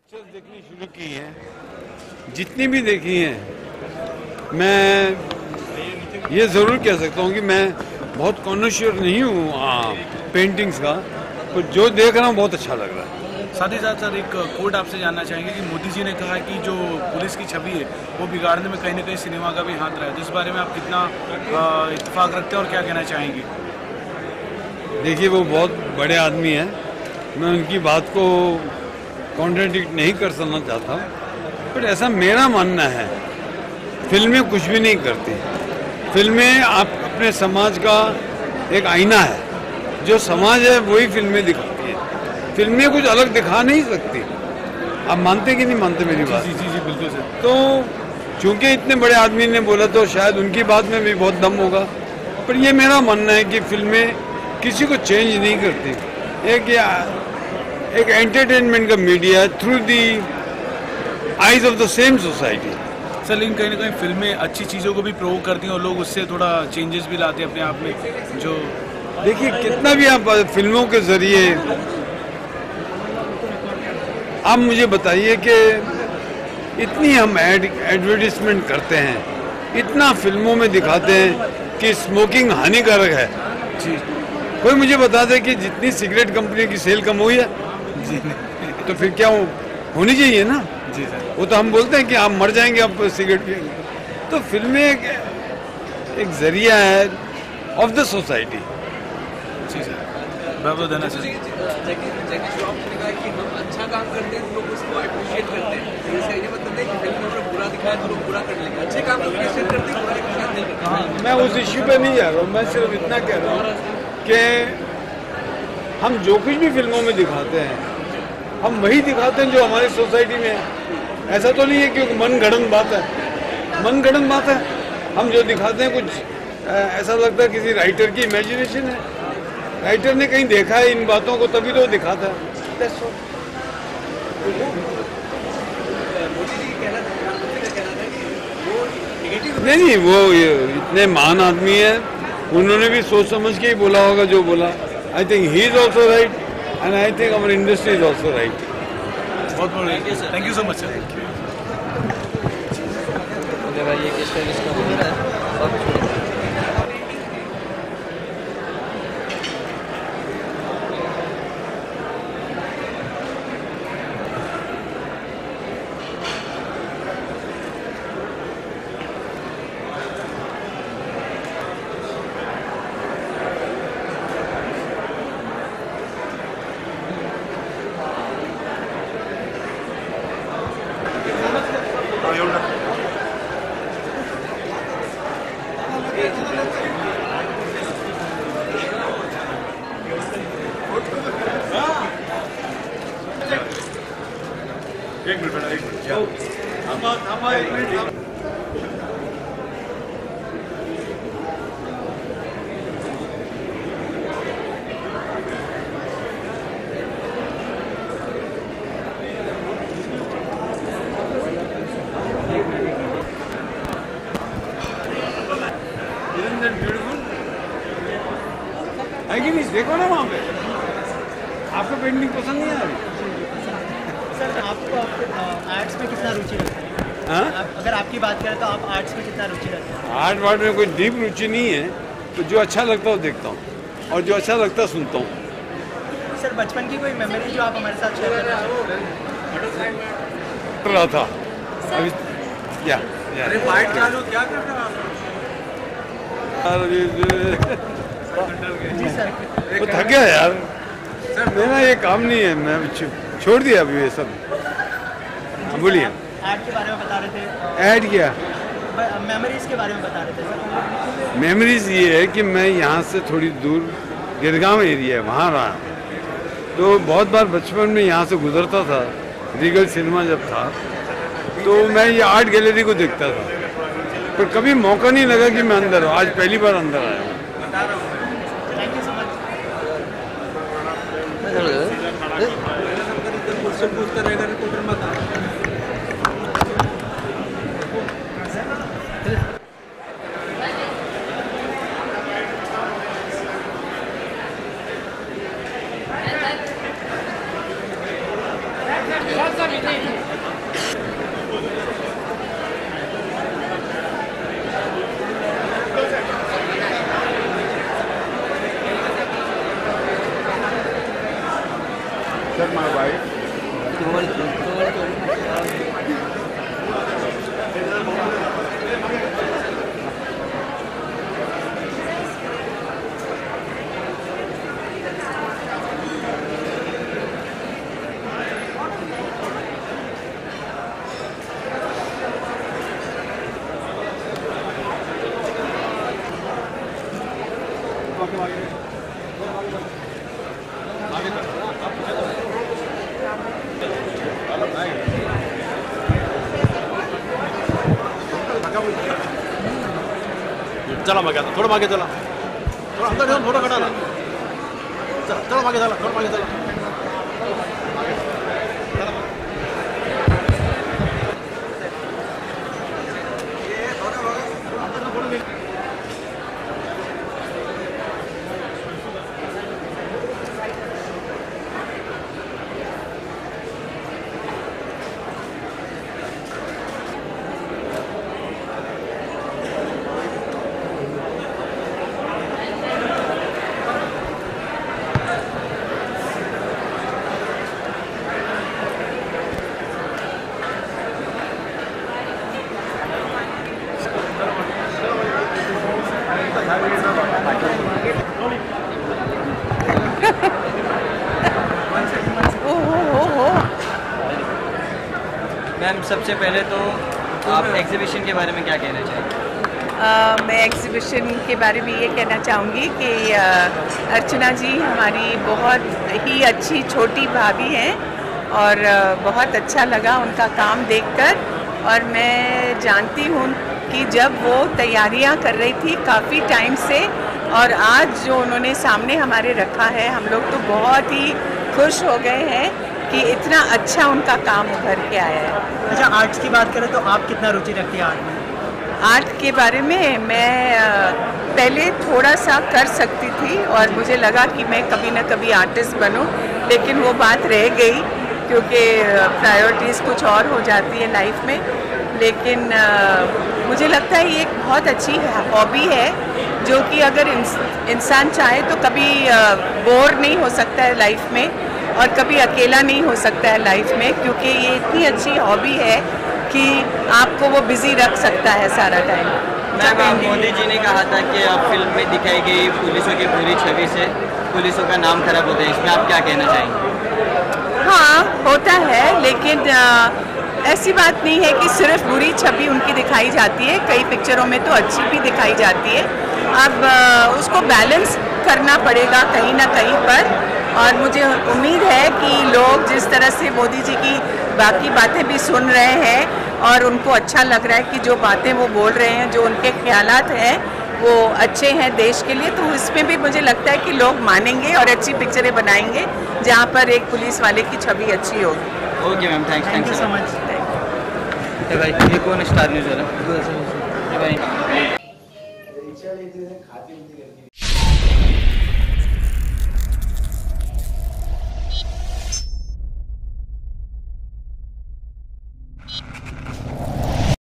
Pictures देखनी शुरू की हैं, जितनी भी देखी हैं, मैं ये ज़रूर कह सकता हूँ कि मैं बहुत कॉन्शियर नहीं हूँ पेंटिंग्स का, तो जो देख रहा हूँ बहुत अच्छा लग रहा है। साथ ही साथ सर एक कोट आपसे जानना चाहेंगे कि मोदी जी ने कहा कि जो पुलिस की छवि है वो बिगाड़ने में कहीं ना कहीं सिनेमा का भी हाथ रहा है, तो इस बारे में आप कितना इत्तेफाक रखते हैं और क्या कहना चाहेंगे? देखिए, वो बहुत बड़े आदमी हैं, मैं उनकी बात को कॉन्ट्रडिक्ट नहीं कर सकना चाहता, पर ऐसा मेरा मानना है, फिल्में कुछ भी नहीं करती। फिल्में आप अपने समाज का एक आईना है, जो समाज है वही फिल्में दिखाती है। फिल्में कुछ अलग दिखा नहीं सकती। आप मानते कि नहीं मानते मेरी बात? जी जी जी बिल्कुल सर। तो चूंकि इतने बड़े आदमी ने बोला तो शायद उनकी बात में भी बहुत दम होगा, पर ये मेरा मानना है कि फिल्में किसी को चेंज नहीं करती। एक एंटरटेनमेंट का मीडिया है through the eyes of the same society. Sir लेकिन कहीं ना कहीं फिल्में अच्छी चीज़ों को भी प्रोवोक करती हैं और लोग उससे थोड़ा चेंजेस भी लाते हैं अपने आप में। जो देखिए, कितना भी आप फिल्मों के जरिए आप मुझे बताइए कि इतनी हम एडवर्टीजमेंट करते हैं, इतना फिल्मों में दिखाते हैं कि स्मोकिंग हानिकारक है। जी कोई मुझे बता दे कि जितनी सिगरेट कंपनी की सेल कम हुई है, जी तो फिर क्या होनी चाहिए ना? जी सर। वो तो हम बोलते हैं कि आप मर जाएंगे आप सिगरेट पिएंगे। तो फिल्में एक जरिया है ऑफ द सोसाइटी। जी सर, बहुत बहुत धन्यवाद सर। जैकी श्रॉफ ने कहा कि हम अच्छा काम करते हैं तो लोग उसको अप्रिशिएट करते हैं। इसका ये मतलब नहीं कि फिल्म में बुरा दिखाया तो लोग बुरा कर लेंगे। अच्छे काम को अप्रिशिएट करते हैं, बुराई को नहीं करते। मैं उस इश्यू पे नहीं जा रहा हूँ, मैं सिर्फ इतना कह रहा हूँ कि हम जो कुछ भी फिल्मों में दिखाते हैं, हम वही दिखाते हैं जो हमारी सोसाइटी में है। ऐसा तो नहीं है कि मनगढ़ंत बात है, मनगढ़ंत बात है। हम जो दिखाते हैं कुछ ऐसा लगता है किसी राइटर की इमेजिनेशन है, राइटर ने कहीं देखा है इन बातों को तभी तो दिखाता है। That's all। नहीं, वो इतने महान आदमी है, उन्होंने भी सोच समझ के ही बोला होगा जो बोला। I think he is also right and I think our industry is also right. बहुत बहुत thank you so much sir. भाई ये किस टाइप इसका बोल रहा है? एक मिनट बेटा, एक मिनट। एक मिनट। है कि नहीं? देखो ना वहाँ पे, आपको पेंटिंग पसंद नहीं आ रही? सर आपको आर्ट्स में कितना रुचि रखते हैं? हाँ? अगर आपकी बात करें तो आप आर्ट्स में कितना रुचि रखते हैं? आर्ट वार्ट में कोई डीप रुचि नहीं है, तो जो अच्छा लगता है वो देखता हूँ और जो अच्छा लगता है सुनता हूँ। सर बचपन की कोई मेमोरी जो आप हमारे साथ शेयर करना कर रहा था अभी क्या अरे फाइट चालू क्या कर रहे हो आप? जी सर। वो थक गया यार, मेरा ये काम नहीं है, मैं छोड़ दिया अभी ये सब। बोलिए। आर्ट के बारे में बता रहे थे, ऐड किया। मेमोरीज के बारे में बता रहे थे सर। मेमोरीज ये है कि मैं यहाँ से थोड़ी दूर गिरगांव एरिया है वहाँ रहा, तो बहुत बार बचपन में यहाँ से गुजरता था, रीगल सिनेमा जब था तो मैं ये आर्ट गैलरी को देखता था, पर कभी मौका नहीं लगा कि मैं अंदर हूँ। आज पहली बार अंदर आया हूँ। Thank you so much. पूछता रहेगा रिपोर्टर मत That's Check my wife. चला मागे आता थोडं मागे चला थोडं अंतर घेऊन थोडं काढा ना चला चला मागे चला थोडं मागे चला मैम सबसे पहले तो आप एग्जीबिशन के बारे में क्या कहना चाहेंगे? मैं एग्जीबिशन के बारे में ये कहना चाहूँगी कि अर्चना जी हमारी बहुत ही अच्छी छोटी भाभी हैं और बहुत अच्छा लगा उनका काम देखकर। और मैं जानती हूँ कि जब वो तैयारियाँ कर रही थी काफ़ी टाइम से और आज जो उन्होंने सामने हमारे रखा है, हम लोग तो बहुत ही खुश हो गए हैं कि इतना अच्छा उनका काम उभर के आया है। अच्छा, आर्ट्स की बात करें तो आप कितना रुचि रखती हैं आर्ट में? आर्ट के बारे में मैं पहले थोड़ा सा कर सकती थी और मुझे लगा कि मैं कभी ना कभी आर्टिस्ट बनूं, लेकिन वो बात रह गई क्योंकि प्रायोरिटीज़ कुछ और हो जाती है लाइफ में। लेकिन मुझे लगता है ये एक बहुत अच्छी हॉबी है जो कि अगर इंसान चाहे तो कभी बोर नहीं हो सकता है लाइफ में और कभी अकेला नहीं हो सकता है लाइफ में, क्योंकि ये इतनी अच्छी हॉबी है कि आपको वो बिज़ी रख सकता है सारा टाइम। मैम मोदी जी ने कहा था कि अब फिल्म में दिखाई गई पुलिसों की बुरी छवि से पुलिसों का नाम खराब होता है, इसमें आप क्या कहना चाहेंगे? हाँ, होता है, लेकिन ऐसी बात नहीं है कि सिर्फ बुरी छवि उनकी दिखाई जाती है, कई पिक्चरों में तो अच्छी भी दिखाई जाती है। अब उसको बैलेंस करना पड़ेगा कहीं ना कहीं पर, और मुझे उम्मीद है कि लोग जिस तरह से मोदी जी की बाकी बातें भी सुन रहे हैं और उनको अच्छा लग रहा है कि जो बातें वो बोल रहे हैं, जो उनके ख्यालात हैं वो अच्छे हैं देश के लिए, तो इसमें भी मुझे लगता है कि लोग मानेंगे और अच्छी पिक्चरें बनाएंगे जहाँ पर एक पुलिस वाले की छवि अच्छी होगी। Okay ma'am, thank you so much. भाई ये कौन स्टार न्यूज़ वाला? भाई